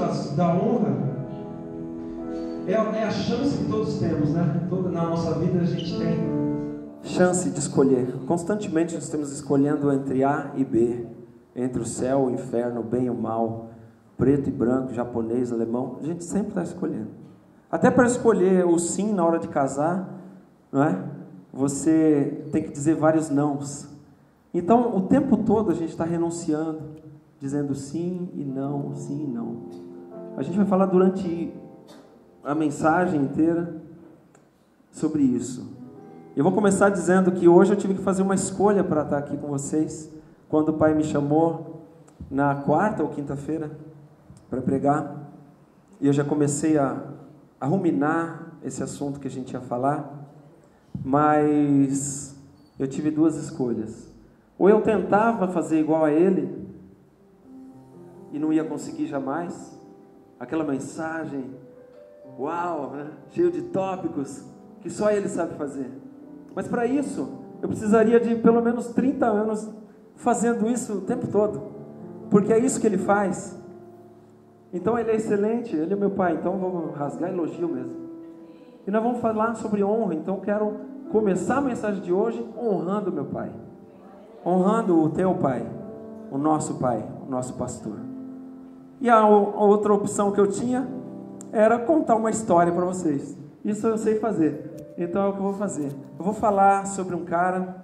da honra é a chance que todos temos, né? Na nossa vida a gente tem chance de escolher. Constantemente nós estamos escolhendo entre A e B, entre o céu, o inferno, o bem e o mal, preto e branco, japonês, alemão. A gente sempre está escolhendo. Até para escolher o sim na hora de casar, não é? Você tem que dizer vários nãos. Então, o tempo todo a gente está renunciando, dizendo sim e não, sim e não. A gente vai falar durante a mensagem inteira sobre isso. Eu vou começar dizendo que hoje eu tive que fazer uma escolha para estar aqui com vocês. Quando o pai me chamou na quarta ou quinta-feira para pregar, e eu já comecei a ruminar esse assunto que a gente ia falar, mas eu tive duas escolhas. Ou eu tentava fazer igual a ele e não ia conseguir jamais, aquela mensagem, uau, né? Cheio de tópicos que só ele sabe fazer. Mas para isso, eu precisaria de pelo menos 30 anos fazendo isso o tempo todo, porque é isso que ele faz. Então ele é excelente, ele é meu pai, então vou rasgar elogio mesmo. E nós vamos falar sobre honra, então quero começar a mensagem de hoje honrando meu pai, honrando o teu pai, o nosso pastor. E a outra opção que eu tinha era contar uma história para vocês. Isso eu sei fazer, então é o que eu vou fazer. Eu vou falar sobre um cara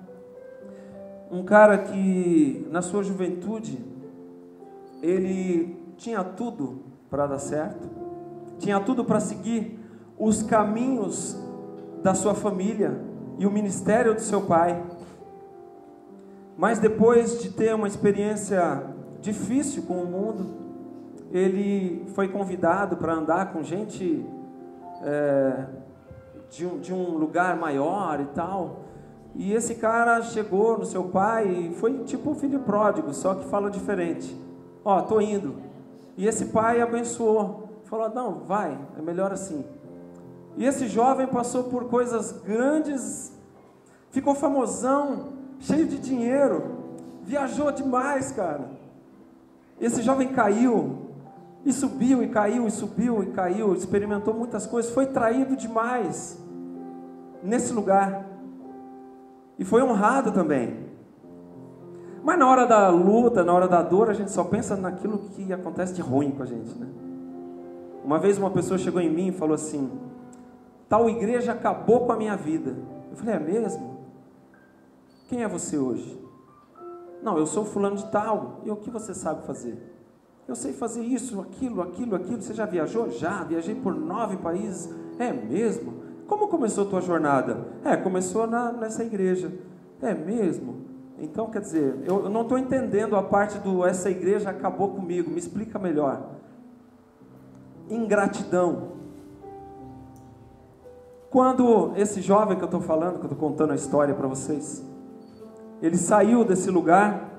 que na sua juventude ele tinha tudo para dar certo, tinha tudo para seguir os caminhos da sua família e o ministério do seu pai, mas depois de ter uma experiência difícil com o mundo, ele foi convidado para andar com gente de um lugar maior e tal, e esse cara chegou no seu pai e foi tipo um filho pródigo, só que fala diferente. Ó, tô indo. E esse pai abençoou, falou, não, vai, é melhor assim. E esse jovem passou por coisas grandes, ficou famosão, cheio de dinheiro, viajou demais, cara. Esse jovem caiu, e subiu, e caiu, e subiu, e caiu, experimentou muitas coisas, foi traído demais nesse lugar, e foi honrado também. Mas na hora da luta, na hora da dor, a gente só pensa naquilo que acontece de ruim com a gente, né? Uma vez uma pessoa chegou em mim e falou assim, tal igreja acabou com a minha vida. Eu falei, é mesmo? Quem é você hoje? Não, eu sou fulano de tal. E o que você sabe fazer? Eu sei fazer isso, aquilo. Você já viajou? Já, viajei por 9 países. É mesmo? Como começou a tua jornada? Começou nessa igreja. É mesmo? Então, quer dizer, eu não estou entendendo a parte do essa igreja acabou comigo. Me explica melhor. Ingratidão. Quando esse jovem que eu estou falando, que eu estou contando a história para vocês, ele saiu desse lugar,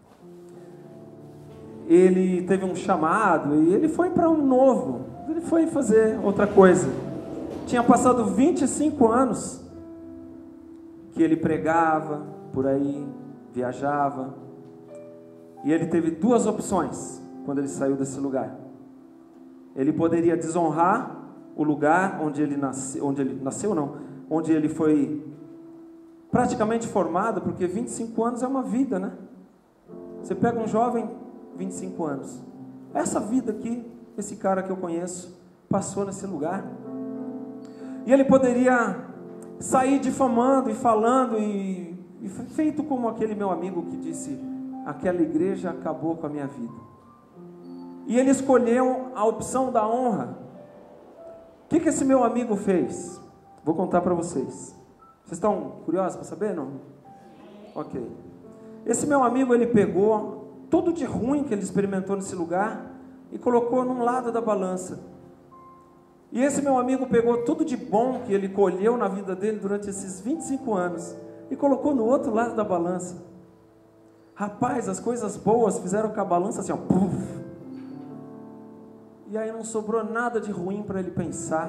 ele teve um chamado e ele foi para um novo, ele foi fazer outra coisa. Tinha passado 25 anos que ele pregava por aí, viajava, e ele teve duas opções quando ele saiu desse lugar. Ele poderia desonrar o lugar onde ele onde ele foi praticamente formado, porque 25 anos é uma vida, né? Você pega um jovem, 25 anos, essa vida aqui, esse cara que eu conheço, passou nesse lugar, e ele poderia sair difamando e falando, e feito como aquele meu amigo que disse, aquela igreja acabou com a minha vida, e ele escolheu a opção da honra. O que esse meu amigo fez? Vou contar para vocês. Vocês estão curiosos para saber, não? Ok. Esse meu amigo, ele pegou tudo de ruim que ele experimentou nesse lugar e colocou num lado da balança. E esse meu amigo pegou tudo de bom que ele colheu na vida dele durante esses 25 anos e colocou no outro lado da balança. Rapaz, as coisas boas fizeram com a balança assim, ó, puff. E aí não sobrou nada de ruim para ele pensar.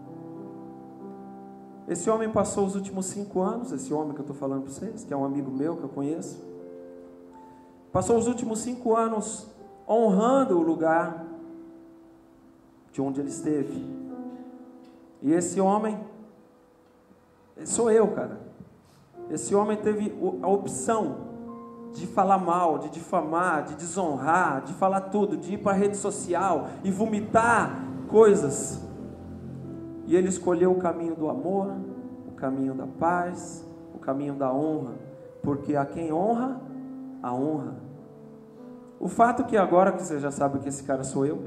Esse homem passou os últimos 5 anos, esse homem que eu estou falando para vocês, que é um amigo meu que eu conheço, passou os últimos 5 anos honrando o lugar, de onde ele esteve. E esse homem, sou eu, cara. Esse homem teve a opção de falar mal, de difamar, de desonrar, de falar tudo, de ir para a rede social e vomitar coisas. E ele escolheu o caminho do amor, o caminho da paz, o caminho da honra, porque a quem honra, a honra. O fato que agora que você já sabe que esse cara sou eu,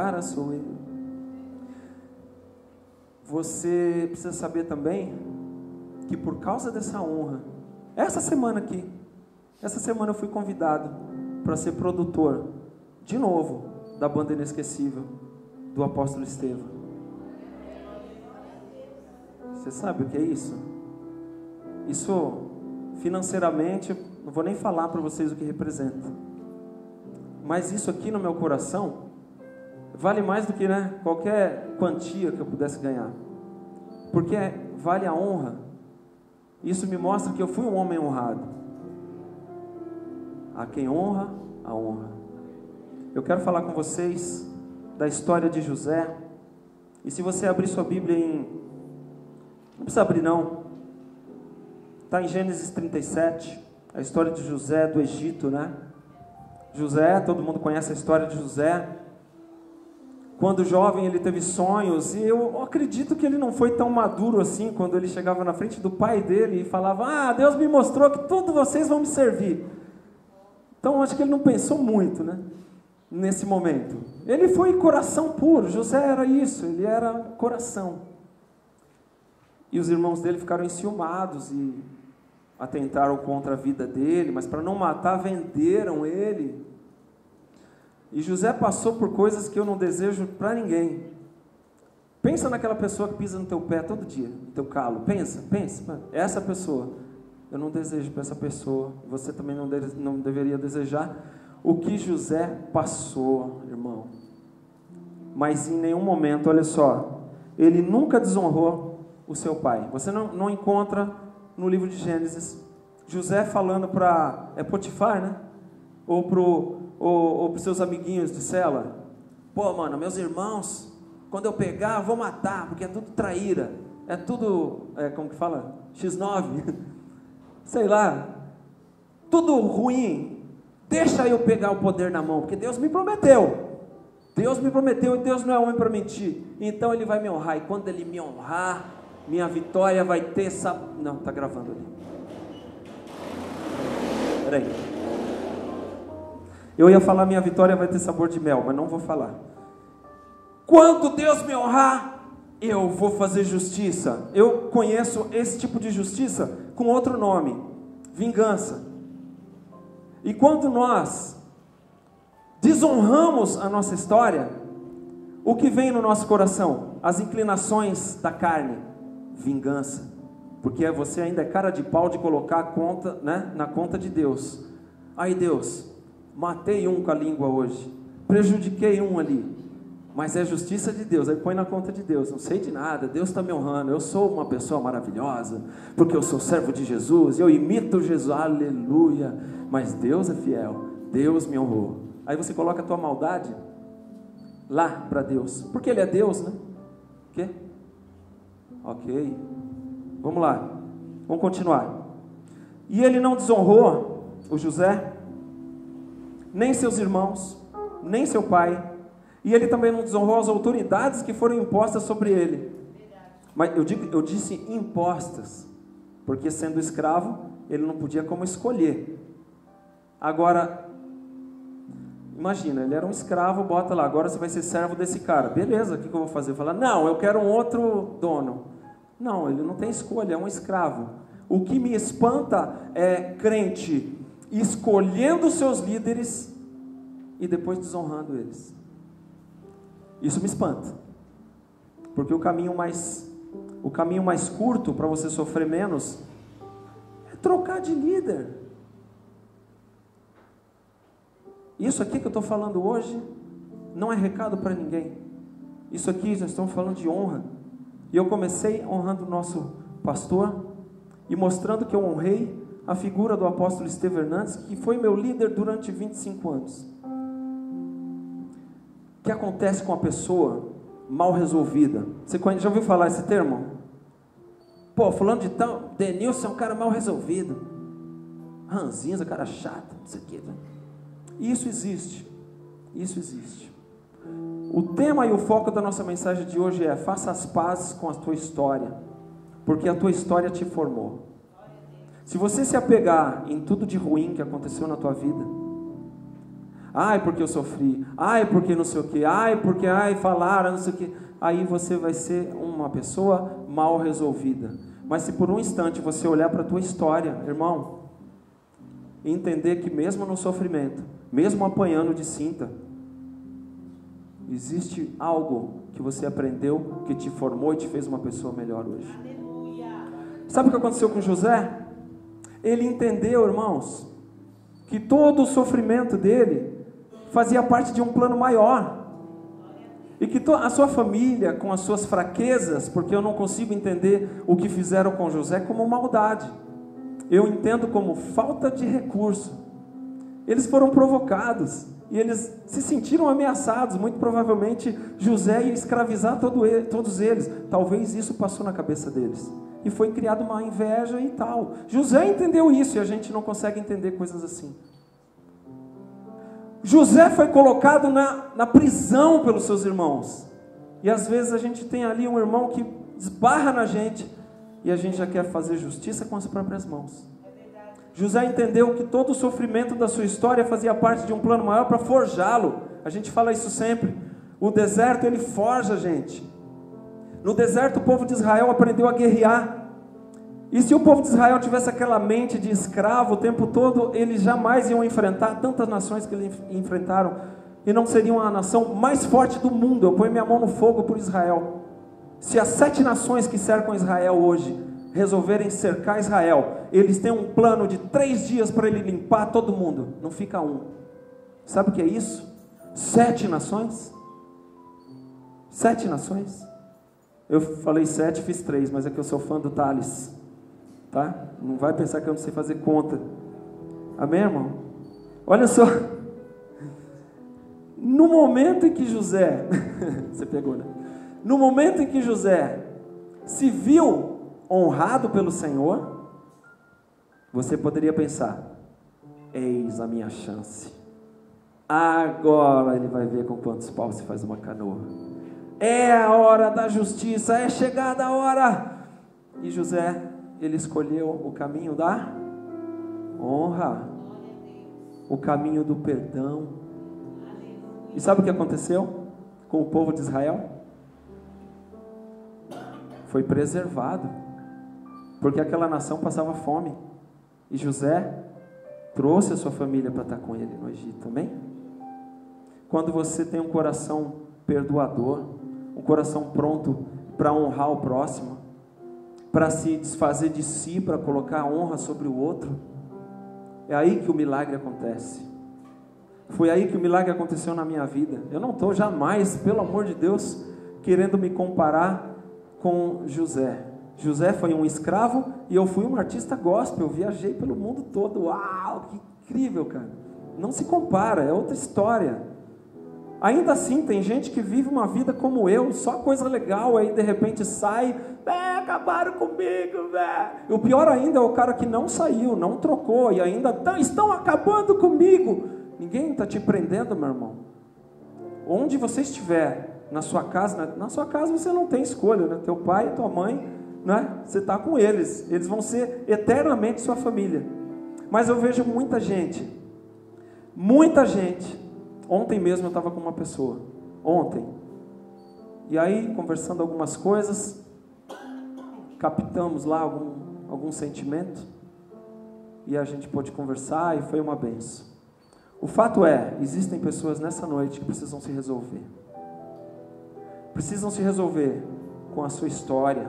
você precisa saber também que por causa dessa honra, essa semana eu fui convidado para ser produtor, de novo, da banda Inesquecível, do apóstolo Estevão. Você sabe o que é isso? Isso, financeiramente, não vou nem falar para vocês o que representa. Mas isso aqui no meu coração, vale mais do que, qualquer quantia que eu pudesse ganhar. Porque vale a honra. Isso me mostra que eu fui um homem honrado. A quem honra, a honra. Eu quero falar com vocês da história de José. E se você abrir sua Bíblia não precisa abrir não. Está em Gênesis 37. A história de José do Egito, José, todo mundo conhece a história de José. Quando jovem ele teve sonhos, e eu acredito que ele não foi tão maduro assim, quando ele chegava na frente do pai dele e falava, Deus me mostrou que todos vocês vão me servir. Então acho que ele não pensou muito, nesse momento. Ele foi coração puro, José era isso, ele era coração. E os irmãos dele ficaram enciumados e atentaram contra a vida dele, mas para não matar, venderam ele. E José passou por coisas que eu não desejo para ninguém. Pensa naquela pessoa que pisa no teu pé todo dia, no teu calo. Pensa. Essa pessoa, eu não desejo para essa pessoa. Você também não deveria desejar o que José passou, irmão. Mas em nenhum momento, olha só, ele nunca desonrou o seu pai. Você não encontra no livro de Gênesis José falando para Potifar, ou para os seus amiguinhos de cela: pô, mano, meus irmãos, quando eu pegar, eu vou matar, porque é tudo traíra, é tudo, como que fala? X9, sei lá, tudo ruim, deixa eu pegar o poder na mão, porque Deus me prometeu e Deus não é homem para mentir, então Ele vai me honrar, e quando Ele me honrar, minha vitória vai ter não, está gravando ali, peraí. Eu ia falar minha vitória vai ter sabor de mel, mas não vou falar. Quando Deus me honrar, eu vou fazer justiça. Eu conheço esse tipo de justiça com outro nome: vingança. E quando nós desonramos a nossa história, o que vem no nosso coração? As inclinações da carne: vingança. Porque você ainda é cara de pau de colocar a conta, na conta de Deus. Aí Deus, matei um com a língua hoje, prejudiquei um ali, mas é justiça de Deus, aí põe na conta de Deus, não sei de nada, Deus está me honrando, eu sou uma pessoa maravilhosa, porque eu sou servo de Jesus, eu imito Jesus, aleluia, mas Deus é fiel, Deus me honrou. Aí você coloca a tua maldade lá para Deus, porque Ele é Deus, O quê? Ok, vamos lá, vamos continuar. E ele não desonrou o José, nem seus irmãos, nem seu pai, e ele também não desonrou as autoridades que foram impostas sobre ele. Mas eu disse impostas, porque sendo escravo, ele não podia como escolher. Agora, imagina, ele era um escravo, bota lá, agora você vai ser servo desse cara, beleza, o que eu vou fazer? Falar, não, eu quero um outro dono. Não, ele não tem escolha, é um escravo. O que me espanta é crente escolhendo seus líderes e depois desonrando eles. Isso me espanta, porque o caminho mais curto para você sofrer menos é trocar de líder. Isso aqui que eu estou falando hoje não é recado para ninguém. Isso aqui nós estamos falando de honra. E eu comecei honrando o nosso pastor e mostrando que eu honrei a figura do apóstolo Estevão Hernandes, que foi meu líder durante 25 anos. O que acontece com a pessoa mal resolvida. Você já ouviu falar esse termo? Pô, fulano de tal, Denilson é um cara mal resolvido. Ranzinza, cara chato, não sei o quê. Isso existe. Isso existe. O tema e o foco da nossa mensagem de hoje é: faça as pazes com a tua história, porque a tua história te formou. Se você se apegar em tudo de ruim que aconteceu na tua vida, ai porque eu sofri, ai porque não sei o que, ai porque falaram não sei o que, aí você vai ser uma pessoa mal resolvida. Mas se por um instante você olhar para a tua história, irmão, e entender que mesmo no sofrimento, mesmo apanhando de cinta, existe algo que você aprendeu, que te formou e te fez uma pessoa melhor hoje. Sabe o que aconteceu com José? Ele entendeu, irmãos, que todo o sofrimento dele fazia parte de um plano maior. E que a sua família, com as suas fraquezas, porque eu não consigo entender o que fizeram com José como maldade, eu entendo como falta de recurso. Eles foram provocados e eles se sentiram ameaçados. Muito provavelmente José ia escravizar todos eles. Talvez isso passou na cabeça deles e foi criada uma inveja e tal. José entendeu isso e a gente não consegue entender coisas assim. José foi colocado na prisão pelos seus irmãos. E às vezes a gente tem ali um irmão que esbarra na gente e a gente já quer fazer justiça com as próprias mãos. José entendeu que todo o sofrimento da sua história fazia parte de um plano maior para forjá-lo. A gente fala isso sempre. O deserto, ele forja a gente. No deserto o povo de Israel aprendeu a guerrear. E se o povo de Israel tivesse aquela mente de escravo o tempo todo, eles jamais iam enfrentar tantas nações que eles enfrentaram, e não seriam a nação mais forte do mundo. Eu ponho minha mão no fogo por Israel. Se as 7 nações que cercam Israel hoje resolverem cercar Israel, eles têm um plano de 3 dias para ele limpar todo mundo, não fica um. Sabe o que é isso? 7 nações? 7 nações? Eu falei 7, fiz 3, mas é que eu sou fã do Thales. Tá? Não vai pensar que eu não sei fazer conta. Amém, irmão? Olha só. No momento em que José você pegou, né? No momento em que José se viu honrado pelo Senhor, você poderia pensar: eis a minha chance. Agora ele vai ver com quantos paus se faz uma canoa. É a hora da justiça, é chegada a hora. E José, ele escolheu o caminho da honra, o caminho do perdão. E sabe o que aconteceu com o povo de Israel? Foi preservado, porque aquela nação passava fome, e José trouxe a sua família para estar com ele no Egito. Amém? Quando você tem um coração perdoador, um coração pronto para honrar o próximo, para se desfazer de si, para colocar a honra sobre o outro, é aí que o milagre acontece. Foi aí que o milagre aconteceu na minha vida. Eu não estou jamais, pelo amor de Deus, querendo me comparar com José. José foi um escravo e eu fui um artista gospel. Eu viajei pelo mundo todo. Uau, que incrível, cara. Não se compara, é outra história. Ainda assim, tem gente que vive uma vida como eu, só coisa legal, aí de repente sai, acabaram comigo, o pior ainda é o cara que não saiu, não trocou, e ainda estão acabando comigo. Ninguém está te prendendo, meu irmão. Onde você estiver, na sua casa você não tem escolha, né? Teu pai e tua mãe, né? Você está com eles vão ser eternamente sua família. Mas eu vejo muita gente, ontem mesmo eu estava com uma pessoa, e aí conversando algumas coisas, captamos lá algum sentimento, e a gente pôde conversar, e foi uma bênção. O fato é, existem pessoas nessa noite que precisam se resolver com a sua história.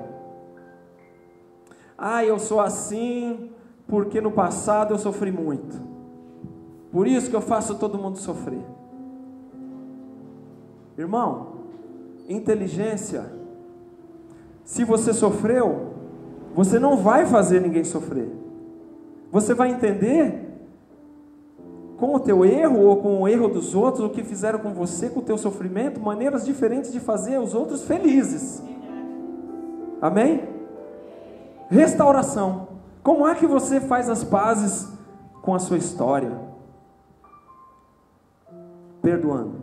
Eu sou assim porque no passado eu sofri muito, por isso que eu faço todo mundo sofrer. Irmão, inteligência, se você sofreu, você não vai fazer ninguém sofrer. Você vai entender com o teu erro ou com o erro dos outros, o que fizeram com você, com o teu sofrimento, maneiras diferentes de fazer os outros felizes. Amém? Restauração. Como é que você faz as pazes com a sua história? Perdoando,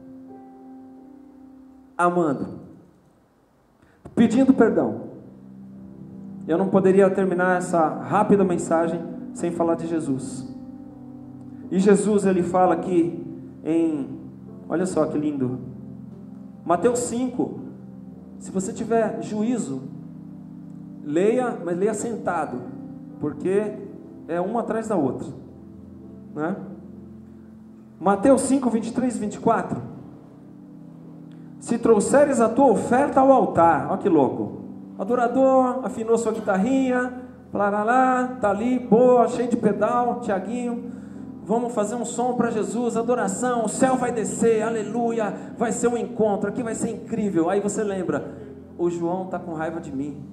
amando, pedindo perdão. Eu não poderia terminar essa rápida mensagem sem falar de Jesus. E Jesus, ele fala aqui olha só que lindo, Mateus 5, se você tiver juízo, leia, mas leia sentado, porque é uma atrás da outra, né? Mateus 5, 23 e 24. Se trouxeres a tua oferta ao altar, olha que louco, adorador, afinou sua guitarrinha, lá, tá ali, boa, cheio de pedal, Tiaguinho, vamos fazer um som para Jesus, adoração, o céu vai descer, aleluia, vai ser um encontro, aqui vai ser incrível. Aí você lembra, o João está com raiva de mim,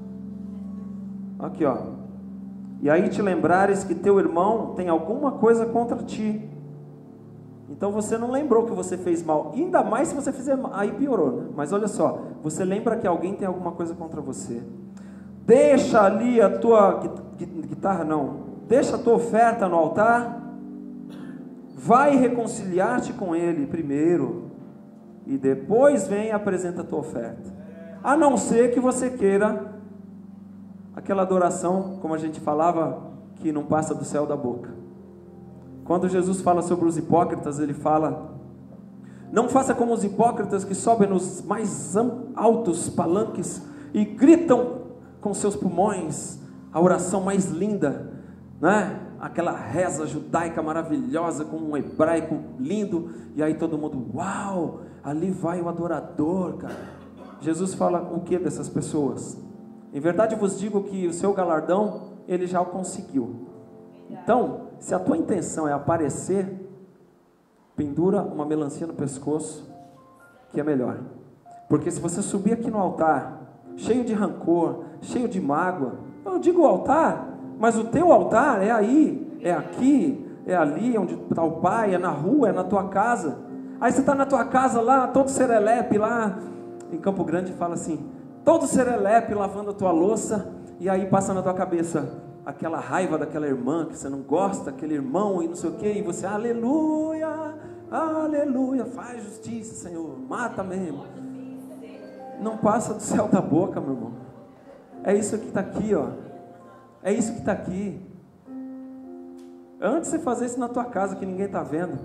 aqui ó, e aí te lembrares que teu irmão tem alguma coisa contra ti, então você não lembrou que você fez mal, ainda mais se você fizer mal, aí piorou, né? Mas olha só, você lembra que alguém tem alguma coisa contra você, deixa ali a tua guitarra, deixa a tua oferta no altar, vai reconciliar-te com ele primeiro, e depois vem e apresenta a tua oferta, a não ser que você queira aquela adoração, como a gente falava, que não passa do céu da boca. Quando Jesus fala sobre os hipócritas, ele fala, não faça como os hipócritas que sobem nos mais altos palanques e gritam com seus pulmões a oração mais linda, né? Aquela reza judaica maravilhosa com um hebraico lindo, e aí todo mundo, uau, ali vai o adorador, cara. Jesus fala o que dessas pessoas? Em verdade vos digo que o seu galardão ele já o conseguiu. Então, se a tua intenção é aparecer, pendura uma melancia no pescoço, que é melhor. Porque se você subir aqui no altar, cheio de rancor, cheio de mágoa, eu digo altar, mas o teu altar é aí, é aqui, é ali onde está o pai, é na rua, é na tua casa. Aí você está na tua casa lá, todo serelepe lá em Campo Grande, fala assim, todo serelepe lavando a tua louça, e aí passa na tua cabeça aquela raiva daquela irmã que você não gosta, aquele irmão e não sei o que, e você, aleluia, aleluia, faz justiça, Senhor, mata mesmo. Não passa do céu da boca, meu irmão. É isso que está aqui, ó. É isso que está aqui. Antes de você fazer isso na tua casa, que ninguém está vendo.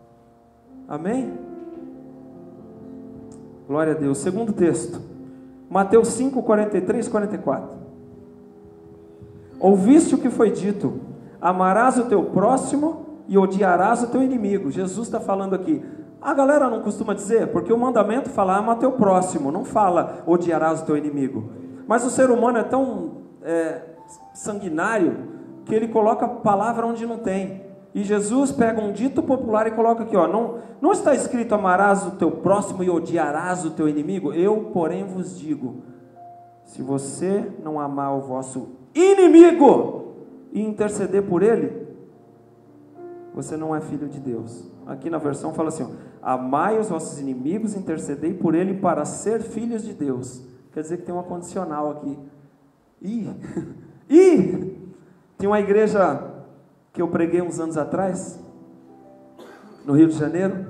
Amém? Glória a Deus. Segundo texto, Mateus 5, 43 e 44. Ouviste o que foi dito, amarás o teu próximo e odiarás o teu inimigo. Jesus está falando aqui. A galera não costuma dizer, porque o mandamento fala, ama teu próximo, não fala, odiarás o teu inimigo. Mas o ser humano é tão sanguinário, que ele coloca a palavra onde não tem. E Jesus pega um dito popular e coloca aqui, ó, não está escrito, amarás o teu próximo e odiarás o teu inimigo? Eu, porém, vos digo, se você não amar o vosso inimigo e interceder por ele, você não é filho de Deus. Aqui na versão fala assim, ó, amai os vossos inimigos, intercedei por ele para ser filhos de Deus. Quer dizer que tem uma condicional aqui. Tem uma igreja que eu preguei uns anos atrás, no Rio de Janeiro.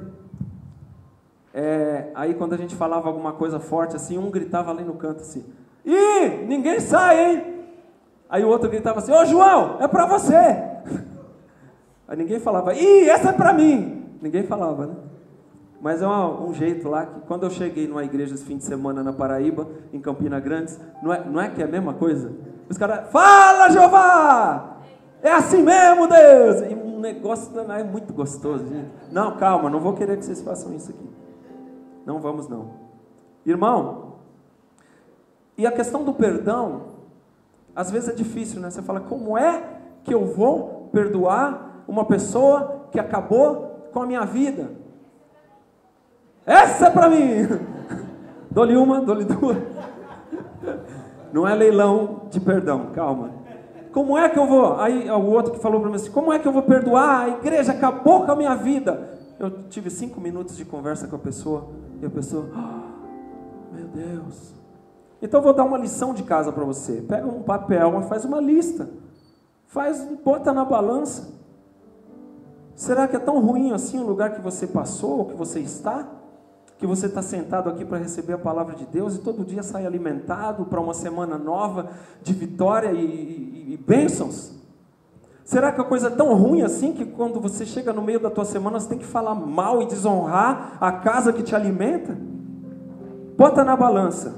Aí quando a gente falava alguma coisa forte assim, um gritava ali no canto assim, ninguém sai, hein? Aí o outro gritava assim, ô João, é pra você. Aí ninguém falava, essa é pra mim. Ninguém falava, né? Mas é um jeito lá, que quando eu cheguei numa igreja esse fim de semana na Paraíba, em Campina Grande, não é que é a mesma coisa? Os caras, fala Jeová! É assim mesmo, Deus! E um negócio é muito gostoso, gente. Não, calma, não vou querer que vocês façam isso aqui. Não vamos não. Irmão, e a questão do perdão, às vezes é difícil, né? Você fala, como é que eu vou perdoar uma pessoa que acabou com a minha vida? Essa é pra mim! Dou-lhe uma, dou-lhe duas. Não é leilão de perdão, calma. Como é que eu vou? Aí o outro que falou para mim assim, como é que eu vou perdoar? A igreja acabou com a minha vida. Eu tive 5 minutos de conversa com a pessoa, e a pessoa, meu Deus. Então eu vou dar uma lição de casa para você. Pega um papel, faz uma lista. Bota na balança. Será que é tão ruim assim o lugar que você passou, ou que você está? Que você está sentado aqui para receber a palavra de Deus e todo dia sai alimentado para uma semana nova de vitória e bênçãos? Será que a coisa é tão ruim assim que quando você chega no meio da tua semana você tem que falar mal e desonrar a casa que te alimenta? Bota na balança.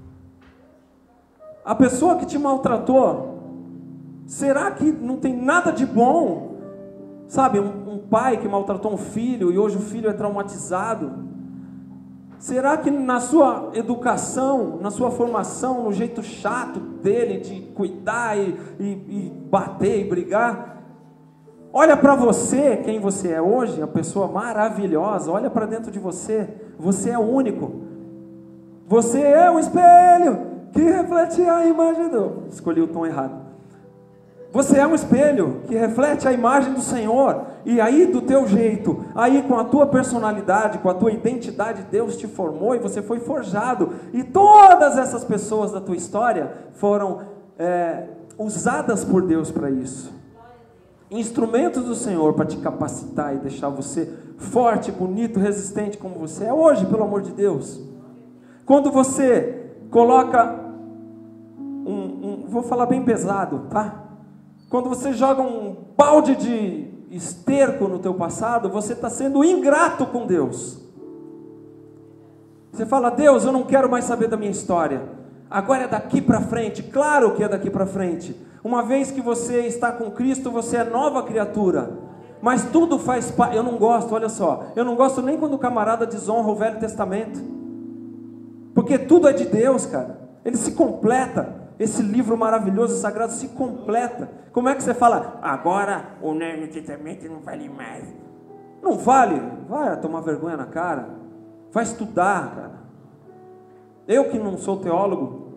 A pessoa que te maltratou, será que não tem nada de bom? Sabe, um pai que maltratou um filho e hoje o filho é traumatizado. Será que na sua educação, na sua formação, no jeito chato dele de cuidar e bater e brigar, olha para você, quem você é hoje, a pessoa maravilhosa, olha para dentro de você, você é único. Você é um espelho que reflete a imagem do... Escolhi o tom errado. Você é um espelho que reflete a imagem do Senhor. E aí do teu jeito, aí com a tua personalidade, com a tua identidade, Deus te formou e você foi forjado. E todas essas pessoas da tua história foram usadas por Deus para isso. Instrumentos do Senhor para te capacitar e deixar você forte, bonito, resistente como você é hoje, pelo amor de Deus. Quando você coloca vou falar bem pesado, tá? Quando você joga um balde de esterco no teu passado, você está sendo ingrato com Deus. Você fala, Deus, eu não quero mais saber da minha história. Agora é daqui para frente. Claro que é daqui para frente. Uma vez que você está com Cristo, você é nova criatura. Mas tudo faz parte. Eu não gosto, olha só. Eu não gosto nem quando o camarada desonra o Velho Testamento. Porque tudo é de Deus, cara. Ele se completa. Esse livro maravilhoso, sagrado, se completa. Como é que você fala, agora o Novo Testamento não vale mais? Não vale, vai tomar vergonha na cara, vai estudar, cara. Eu que não sou teólogo,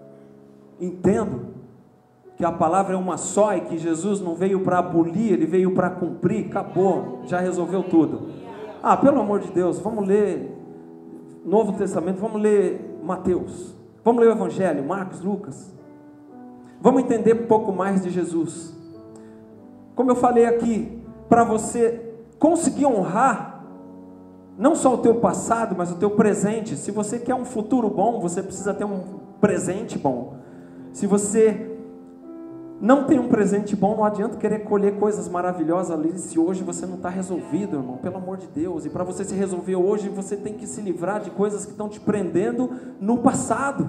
entendo que a palavra é uma só e que Jesus não veio para abolir, Ele veio para cumprir, acabou, já resolveu tudo. Pelo amor de Deus, vamos ler Novo Testamento, vamos ler Mateus, vamos ler o Evangelho, Marcos, Lucas. Vamos entender um pouco mais de Jesus. Como eu falei aqui, para você conseguir honrar não só o teu passado, mas o teu presente. Se você quer um futuro bom, você precisa ter um presente bom. Se você não tem um presente bom, não adianta querer colher coisas maravilhosas ali, se hoje você não está resolvido, irmão, pelo amor de Deus. E para você se resolver hoje, você tem que se livrar de coisas que estão te prendendo no passado.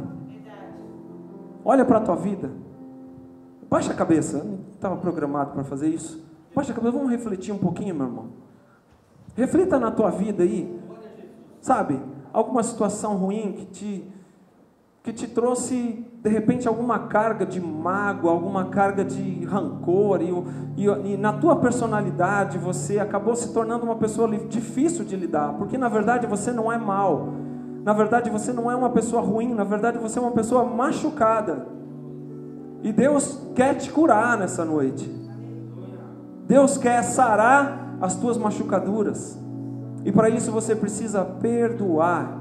Olha para a tua vida. Baixa a cabeça, eu não estava programado para fazer isso. Baixa a cabeça, vamos refletir um pouquinho, meu irmão. Reflita na tua vida aí, sabe, alguma situação ruim que te trouxe, de repente, alguma carga de mágoa, alguma carga de rancor, e na tua personalidade você acabou se tornando uma pessoa difícil de lidar, porque na verdade você não é mal, na verdade você não é uma pessoa ruim, na verdade você é uma pessoa machucada. E Deus quer te curar nessa noite. Deus quer sarar as tuas machucaduras. E para isso você precisa perdoar.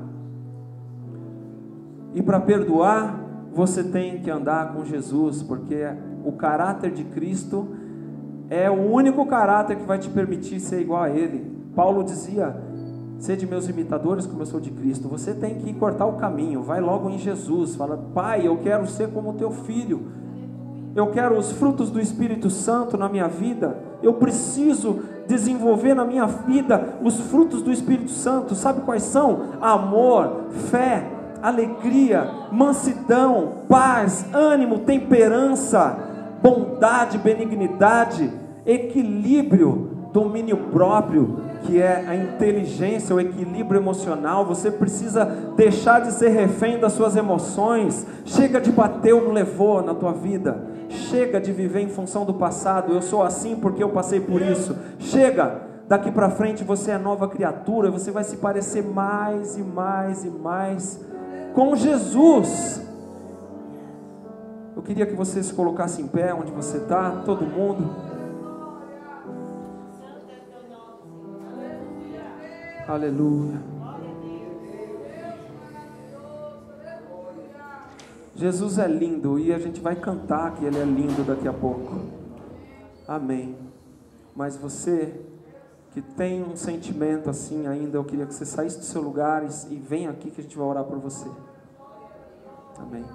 E para perdoar, você tem que andar com Jesus, porque o caráter de Cristo é o único caráter que vai te permitir ser igual a Ele. Paulo dizia, sede meus imitadores como eu sou de Cristo. Você tem que cortar o caminho, vai logo em Jesus. Fala, Pai, eu quero ser como teu filho. Eu quero os frutos do Espírito Santo na minha vida. Eu preciso desenvolver na minha vida os frutos do Espírito Santo. Sabe quais são? Amor, fé, alegria, mansidão, paz, ânimo, temperança, bondade, benignidade, equilíbrio, domínio próprio, que é a inteligência, o equilíbrio emocional. Você precisa deixar de ser refém das suas emoções. Chega de bater ou não levou na tua vida. Chega de viver em função do passado. Eu sou assim porque eu passei por isso. Chega, daqui para frente você é nova criatura. Você vai se parecer mais e mais e mais com Jesus. Eu queria que você se colocasse em pé onde você está, todo mundo. Aleluia. Jesus é lindo e a gente vai cantar que Ele é lindo daqui a pouco. Amém. Mas você que tem um sentimento assim ainda, eu queria que você saísse do seu lugar e venha aqui que a gente vai orar por você. Amém.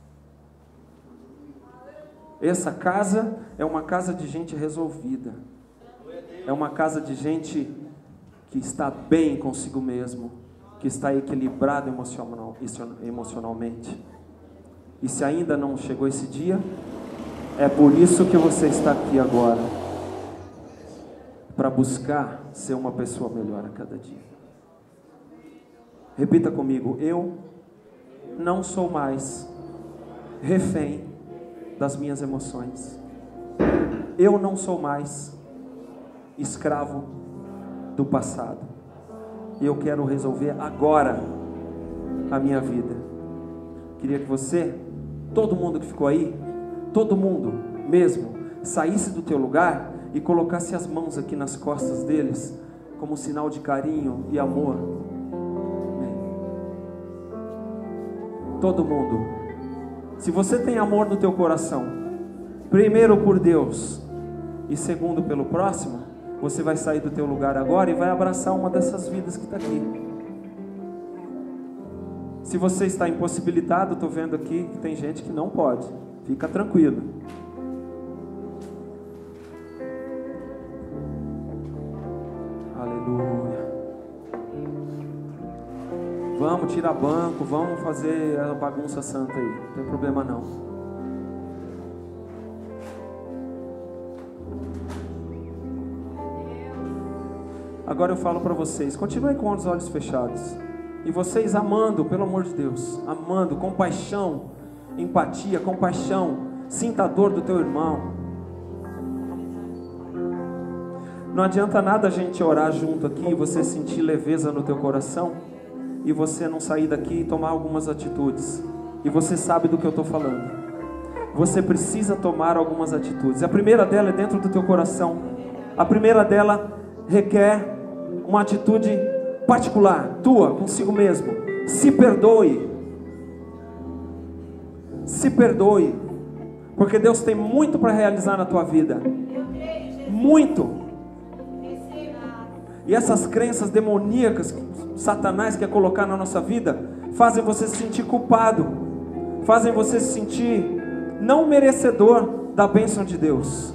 Essa casa é uma casa de gente resolvida. É uma casa de gente que está bem consigo mesmo, que está equilibrado emocionalmente. E se ainda não chegou esse dia, é por isso que você está aqui agora, para buscar ser uma pessoa melhor a cada dia. Repita comigo: eu não sou mais refém das minhas emoções. Eu não sou mais escravo do passado. Eu quero resolver agora a minha vida. Queria que você, todo mundo que ficou aí, todo mundo mesmo, saísse do teu lugar e colocasse as mãos aqui nas costas deles, como sinal de carinho e amor. Amém. Todo mundo. Se você tem amor no teu coração, primeiro por Deus e segundo pelo próximo, você vai sair do teu lugar agora e vai abraçar uma dessas vidas que está aqui. Se você está impossibilitado, estou vendo aqui que tem gente que não pode. Fica tranquilo. Aleluia. Vamos tirar banco, vamos fazer a bagunça santa aí. Não tem problema não. Agora eu falo para vocês, continuem com os olhos fechados. E vocês amando, pelo amor de Deus, amando, compaixão, empatia, compaixão, sinta a dor do teu irmão. Não adianta nada a gente orar junto aqui, você sentir leveza no teu coração, e você não sair daqui e tomar algumas atitudes. E você sabe do que eu estou falando. Você precisa tomar algumas atitudes. A primeira dela é dentro do teu coração. A primeira dela requer uma atitude particular, tua, consigo mesmo. Se perdoe. Se perdoe. Porque Deus tem muito para realizar na tua vida. Muito. E essas crenças demoníacas que Satanás quer colocar na nossa vida fazem você se sentir culpado, fazem você se sentir não merecedor da bênção de Deus.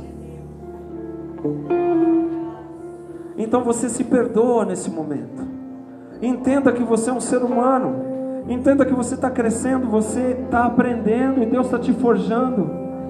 Então você se perdoa nesse momento. Entenda que você é um ser humano. Entenda que você está crescendo, você está aprendendo e Deus está te forjando.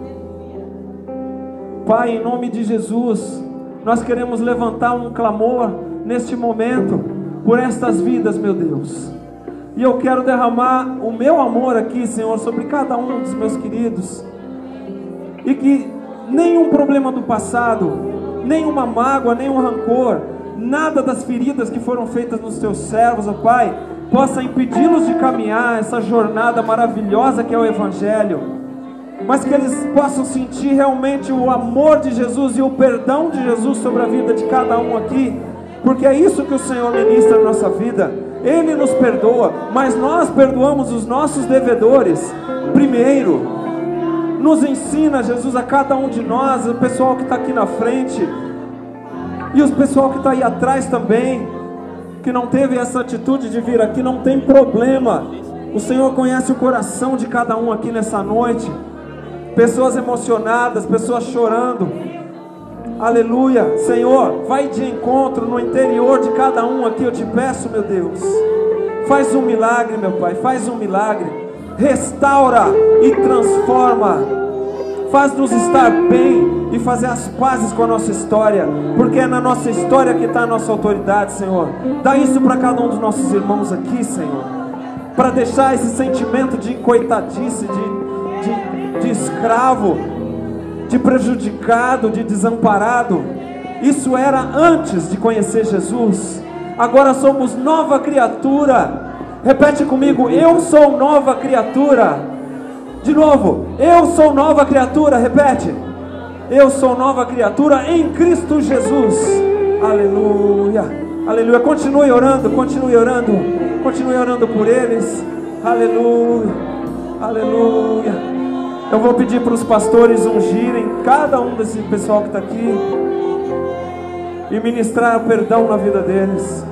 Pai, em nome de Jesus, nós queremos levantar um clamor neste momento por estas vidas, meu Deus. E eu quero derramar o meu amor aqui, Senhor, sobre cada um dos meus queridos. E que nenhum problema do passado, nenhuma mágoa, nenhum rancor, nada das feridas que foram feitas nos teus servos, ó Pai, possa impedi-los de caminhar essa jornada maravilhosa que é o Evangelho. Mas que eles possam sentir realmente o amor de Jesus e o perdão de Jesus sobre a vida de cada um aqui. Porque é isso que o Senhor ministra na nossa vida. Ele nos perdoa, mas nós perdoamos os nossos devedores primeiro. Nos ensina, Jesus, a cada um de nós, o pessoal que está aqui na frente e o pessoal que está aí atrás também, que não teve essa atitude de vir aqui, não tem problema. O Senhor conhece o coração de cada um aqui nessa noite. Pessoas emocionadas, pessoas chorando. Aleluia. Senhor, vai de encontro no interior de cada um aqui, eu te peço, meu Deus. Faz um milagre, meu Pai, faz um milagre. Restaura e transforma. Faz-nos estar bem e fazer as pazes com a nossa história, porque é na nossa história que está a nossa autoridade, Senhor. Dá isso para cada um dos nossos irmãos aqui, Senhor, para deixar esse sentimento de coitadice, de escravo, de prejudicado, de desamparado. Isso era antes de conhecer Jesus. Agora somos nova criatura. Repete comigo: eu sou nova criatura. De novo, eu sou nova criatura, repete. Eu sou nova criatura em Cristo Jesus. Aleluia, aleluia. Continue orando, continue orando. Continue orando por eles. Aleluia, aleluia. Eu vou pedir para os pastores ungirem cada um desse pessoal que está aqui e ministrar o perdão na vida deles.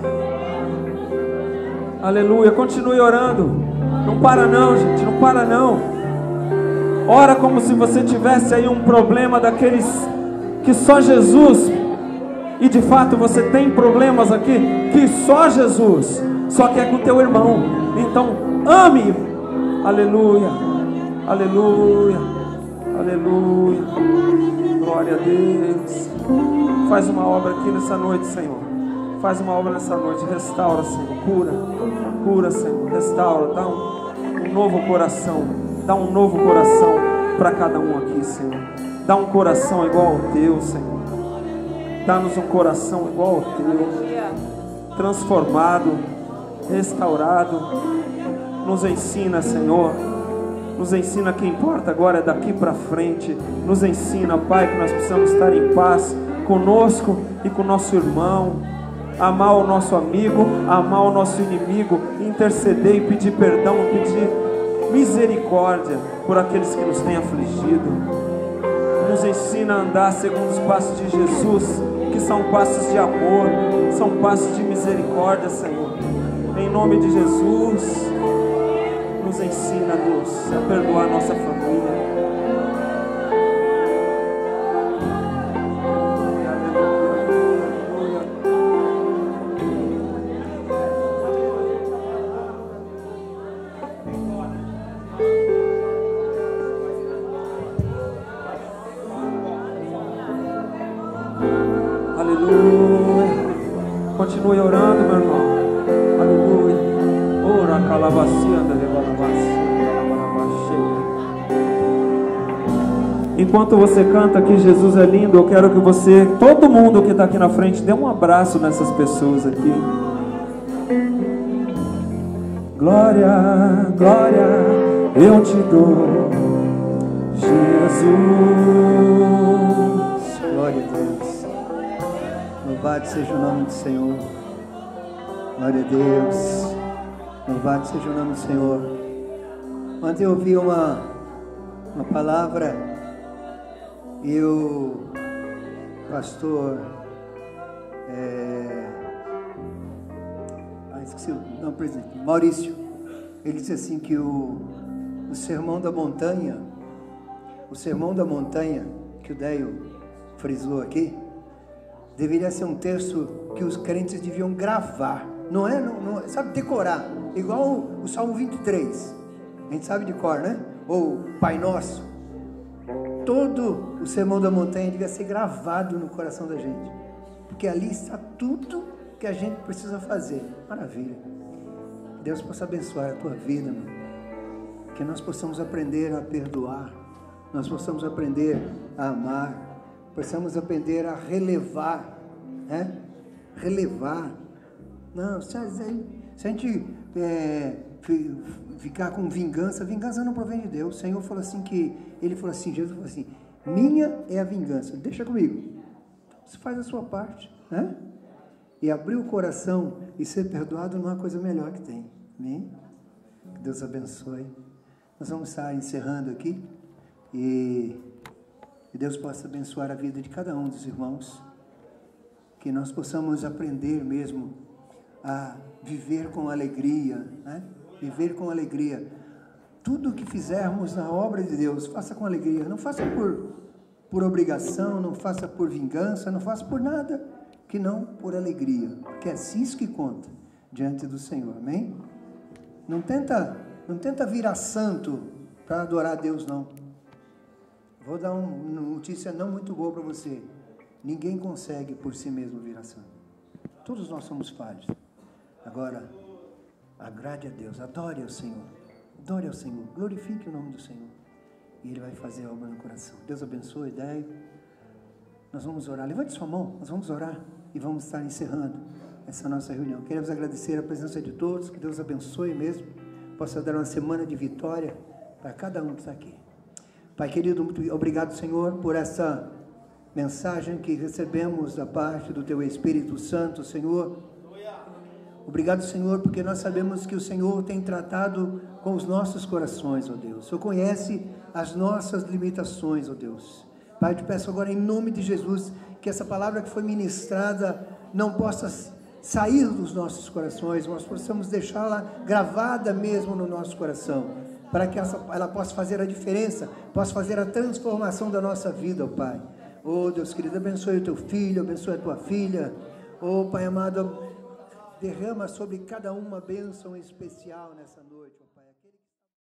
Aleluia, continue orando. Não para não, gente, não para não. Ora como se você tivesse aí um problema daqueles que só Jesus, e de fato você tem problemas aqui que só Jesus, só que é com o teu irmão. Então ame. Aleluia, aleluia, aleluia. Glória a Deus. Faz uma obra aqui nessa noite, Senhor. Faz uma obra nessa noite. Restaura, Senhor. Cura, cura, Senhor. Restaura. Dá um novo coração. Dá um novo coração para cada um aqui, Senhor. Dá um coração igual ao teu, Senhor. Dá-nos um coração igual ao teu, transformado, restaurado. Nos ensina, Senhor. Nos ensina que importa agora é daqui para frente. Nos ensina, Pai, que nós precisamos estar em paz conosco e com o nosso irmão. Amar o nosso amigo, amar o nosso inimigo, interceder e pedir perdão, pedir misericórdia por aqueles que nos têm afligido. Nos ensina a andar segundo os passos de Jesus, que são passos de amor, são passos de misericórdia, Senhor. Em nome de Jesus, nos ensina, Deus, a perdoar nossa família. Continue orando, meu irmão. Aleluia. Ora calabacia da Enquanto você canta que Jesus é lindo, eu quero que você, todo mundo que está aqui na frente, dê um abraço nessas pessoas aqui. Glória, glória, eu te dou, Jesus. Glória a Deus. Louvado seja o nome do Senhor. Glória a Deus. Louvado seja o nome do Senhor. Ontem eu ouvi uma palavra e o pastor esqueci o nome, presidente, Maurício, ele disse assim que o sermão da montanha que o Deio frisou aqui, deveria ser um texto que os crentes deviam gravar, não sabe, decorar, igual o Salmo 23, a gente sabe de cor, né? Ou Pai Nosso. Todo o sermão da montanha devia ser gravado no coração da gente, porque ali está tudo que a gente precisa fazer. Maravilha. Deus possa abençoar a tua vida, meu. Que nós possamos aprender a perdoar, nós possamos aprender a amar, possamos aprender a relevar, né? Relevar. Não, se a gente ficar com vingança não provém de Deus. O Senhor falou assim Jesus falou assim, minha é a vingança, deixa comigo. Você faz a sua parte, né? E abrir o coração e ser perdoado não há coisa melhor que tem. Amém? Que Deus abençoe. Nós vamos estar encerrando aqui e Deus possa abençoar a vida de cada um dos irmãos, que nós possamos aprender mesmo a viver com alegria, né? Viver com alegria. Tudo que fizermos na obra de Deus, faça com alegria. Não faça por obrigação, não faça por vingança, não faça por nada, que não por alegria, porque é assim isso que conta diante do Senhor. Amém? Não tenta virar santo para adorar a Deus, não. Vou dar uma notícia não muito boa para você. Ninguém consegue por si mesmo virar santo. Todos nós somos falhos. Agora, agrade a Deus, adore ao Senhor, glorifique o nome do Senhor, e Ele vai fazer a obra no coração. Deus abençoe, Déio. Nós vamos orar, levante sua mão, nós vamos orar e vamos estar encerrando essa nossa reunião. Queremos agradecer a presença de todos, que Deus abençoe mesmo, possa dar uma semana de vitória para cada um que está aqui. Pai querido, muito obrigado, Senhor, por essa mensagem que recebemos da parte do Teu Espírito Santo, Senhor. Obrigado, Senhor, porque nós sabemos que o Senhor tem tratado com os nossos corações, ó Deus. O Senhor conhece as nossas limitações, ó Deus. Pai, eu te peço agora em nome de Jesus, que essa palavra que foi ministrada não possa sair dos nossos corações, nós possamos deixá-la gravada mesmo no nosso coração, para que ela possa fazer a diferença, possa fazer a transformação da nossa vida, ó Pai. Oh Deus querido, abençoe o teu filho, abençoe a tua filha. Oh Pai amado, derrama sobre cada uma bênção especial nessa noite, ó Pai.